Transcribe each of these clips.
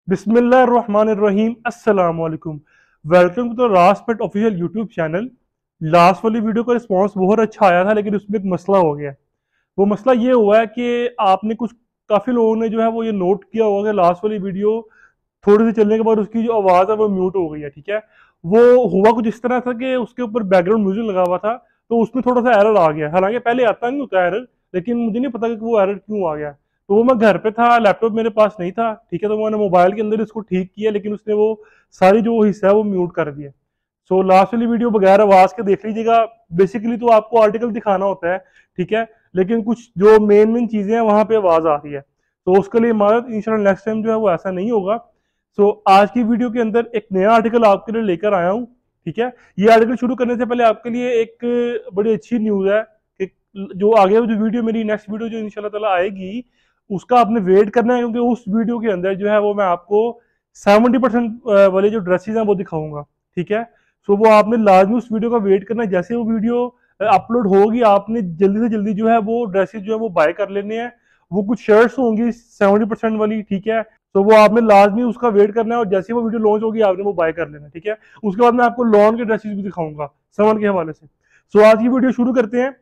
बिस्मिल्लाहिर्रहमानिर्रहीम अस्सलाम वालेकुम। वेलकम टू द रासपेट ऑफिशियल यूट्यूब चैनल। लास्ट वाली वीडियो का रिस्पांस बहुत अच्छा आया था, लेकिन उसमें एक मसला हो गया। वो मसला ये हुआ है कि आपने कुछ काफ़ी लोगों ने जो है वो ये नोट किया होगा कि लास्ट वाली वीडियो थोड़ी सी चलने के बाद उसकी जो आवाज़ है वो म्यूट हो गई है। ठीक है, वो हुआ कुछ इस तरह था कि उसके ऊपर बैकग्राउंड म्यूजिक लगा हुआ था, तो उसमें थोड़ा सा एरर आ गया। हालांकि पहले आता नहीं होता एरर, लेकिन मुझे नहीं पता कि वो एरर क्यों आ गया। तो वो मैं घर पे था, लैपटॉप मेरे पास नहीं था। ठीक है, तो मैंने मोबाइल के अंदर इसको ठीक किया, लेकिन उसने वो सारी जो हिस्सा है वो म्यूट कर दिया। सो लास्ट वाली वीडियो बगैर आवाज के देख लीजिएगा। बेसिकली तो आपको आर्टिकल दिखाना होता है, ठीक है, लेकिन कुछ जो मेन मेन चीजें हैं वहां पे आवाज आ रही है, तो उसके लिए इमारत इंशाल्लाह नेक्स्ट टाइम जो है वो ऐसा नहीं होगा। सो आज की वीडियो के अंदर एक नया आर्टिकल आपके लिए लेकर आया हूँ। ठीक है, ये आर्टिकल शुरू करने से पहले आपके लिए एक बड़ी अच्छी न्यूज है कि जो आगे जो वीडियो मेरी नेक्स्ट वीडियो जो इंशाल्लाह ताला आएगी उसका आपने वेट करना है, क्योंकि उस वीडियो के अंदर जो है वो मैं आपको 70% वाले जो ड्रेसेस हैं वो दिखाऊंगा। ठीक है, सो वो आपने लाजमी उस वीडियो का वेट करना है। जैसे वो वीडियो अपलोड होगी आपने जल्दी से जल्दी जो है वो ड्रेसेस जो है वो बाय कर लेने हैं। वो कुछ शर्ट्स होंगी 70% वाली। ठीक है, तो वो आपने लाजमी उसका वेट करना है, और जैसे वो वीडियो लॉन्च होगी आपने वो बाय कर लेना है। ठीक है, उसके बाद मैं आपको लॉन के ड्रेसेस भी दिखाऊंगा समर के हवाले से। सो आज की वीडियो शुरू करते हैं।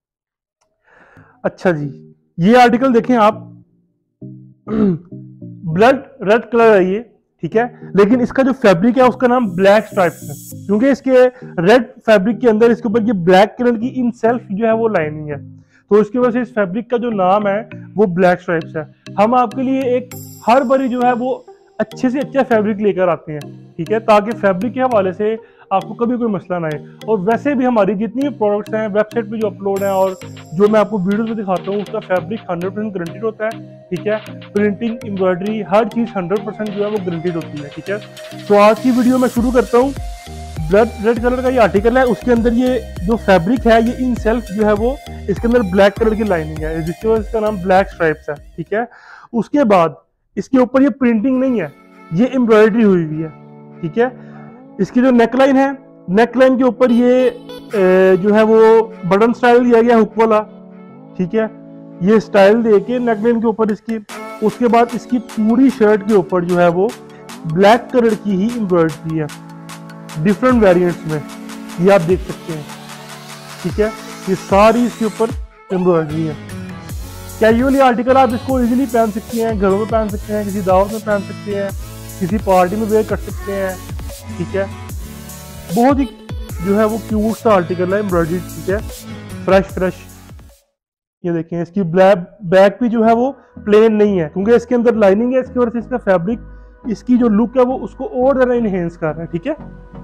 अच्छा जी, ये आर्टिकल देखें आप। ब्लड रेड कलर है ये, ठीक है, लेकिन इसका जो फैब्रिक है उसका नाम ब्लैक स्ट्राइप्स है, क्योंकि इसके रेड फैब्रिक के अंदर इसके ऊपर ये ब्लैक कलर की इन सेल्फ जो है वो लाइनिंग है, तो इसकी वजह से इस फैब्रिक का जो नाम है वो ब्लैक स्ट्राइप्स है। हम आपके लिए एक हर बारी जो है वो अच्छे से अच्छा फैब्रिक लेकर आते हैं, ठीक है, ताकि फैब्रिक के हवाले से आपको कभी कोई मसला ना आए। और वैसे भी हमारी जितनी भी प्रोडक्ट्स हैं वेबसाइट पे जो अपलोड है और जो मैं आपको वीडियो में दिखाता हूँ उसका फैब्रिक 100% गारंटेड होता है। ठीक है, प्रिंटिंग, एम्ब्रॉयडरी, हर चीज़ 100% जो है वो गारंटेड होती है। ठीक है, तो आज की वीडियो मैं शुरू करता हूँ। ब्लड रेड कलर का ये आर्टिकल है, उसके अंदर ये जो फैब्रिक है ये इन सेल्फ जो है वो इसके अंदर ब्लैक कलर की लाइनिंग है, जिसकी वजह से इसका नाम ब्लैक स्ट्राइप्स है। ठीक है, उसके बाद इसके ऊपर ये प्रिंटिंग नहीं है, ये एम्ब्रॉयडरी हुई हुई है। ठीक है, इसकी जो नेकलाइन है, नेकलाइन के ऊपर ये जो है वो बटन स्टाइल दिया गया हुक वाला। ठीक है, ये स्टाइल दे के नेकलाइन के ऊपर इसकी, उसके बाद इसकी पूरी शर्ट के ऊपर जो है वो ब्लैक कलर की ही एम्ब्रॉयडरी है डिफरेंट वेरिएंट्स में, ये आप देख सकते हैं। ठीक है, ये सारी इसके ऊपर एम्ब्रॉयडरी है। कैजुअली आर्टिकल आप इसको इजीली पहन सकते हैं, घरों में पहन सकते हैं, किसी दावत में पहन सकते हैं, किसी पार्टी में वेयर कर सकते हैं। ठीक है, बहुत ही जो है वो क्यूट सा आर्टिकल है, एम्ब्रॉयडरी। ठीक है, फ्रेश। ये देखें, इसकी बैक भी जो है वो प्लेन नहीं है, क्योंकि इसके अंदर लाइनिंग है, इसकी वजह से इसका फैब्रिक, इसकी जो लुक है वो उसको और ज्यादा इनहेंस कर रहा है। ठीक है,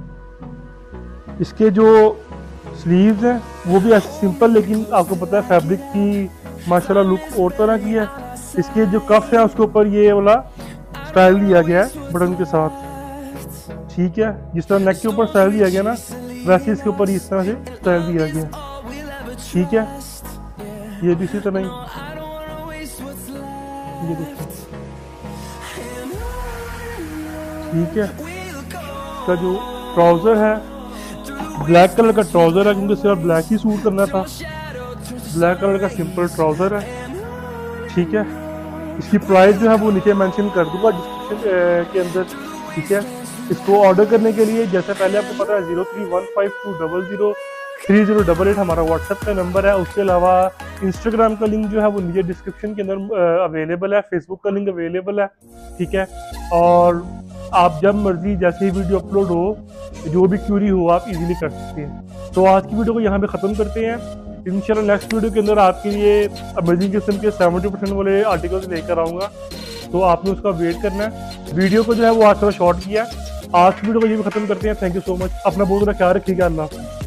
इसके जो स्लीव्स हैं वो भी ऐसे सिंपल, लेकिन आपको पता है फैब्रिक की माशाल्लाह लुक और तरह की है। इसके जो कफ है उसके ऊपर ये वाला स्टाइल दिया गया है बटन के साथ। ठीक है, जिस तरह नेक के ऊपर स्टाइल दिया गया ना, वैसे इसके ऊपर इस तरह से स्टाइल दिया गया। ठीक है, ये भी इसी तरह ही, ये देखिए। ठीक है, इसका जो ट्राउजर है ब्लैक कलर का ट्राउजर है, क्योंकि सिर्फ ब्लैक ही सूट करना था। ब्लैक कलर का सिंपल ट्राउजर है। ठीक है, इसकी प्राइस जो है वो नीचे मेंशन कर दूंगा डिस्क्रिप्शन के अंदर। ठीक है, इसको ऑर्डर करने के लिए जैसे पहले आपको पता है 0315203088 हमारा व्हाट्सएप का नंबर है। उसके अलावा इंस्टाग्राम का लिंक जो है वो नीचे डिस्क्रिप्शन के अंदर अवेलेबल है, फेसबुक का लिंक अवेलेबल है। ठीक है, और आप जब मर्जी जैसे ही वीडियो अपलोड हो, जो भी क्यूरी हो आप इजीली कर सकते हैं। तो आज की वीडियो को यहाँ पे ख़त्म करते हैं। इंशाल्लाह नेक्स्ट वीडियो के अंदर आपके लिए अमेजिंग किस्म के 70% वाले आर्टिकल्स लेकर आऊँगा, तो आपने उसका वेट करना है। वीडियो को जो है वो आज थोड़ा शॉर्ट किया है। आज की वीडियो को ये भी खत्म करते हैं। थैंक यू सो मच, अपना बहुत ज़्यादा ख्याल रखिएगा। अल्लाह।